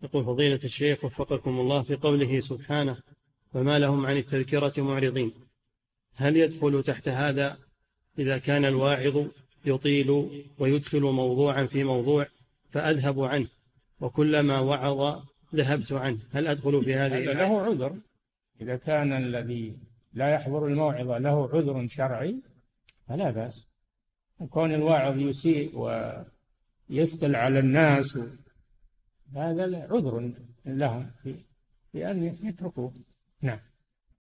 يقول فضيلة الشيخ وفقكم الله، في قوله سبحانه فما لهم عن التذكرة معرضين، هل يدخل تحت هذا إذا كان الواعظ يطيل ويدخل موضوعا في موضوع فأذهب عنه وكلما وعظ ذهبت عنه، هل أدخل في هذه؟ هذا له عذر. إذا كان الذي لا يحضر الموعظة له عذر شرعي فلا بأس. كون الواعظ يسيء ويثقل على الناس هذا عذر لهم في أن يتركوه. نعم.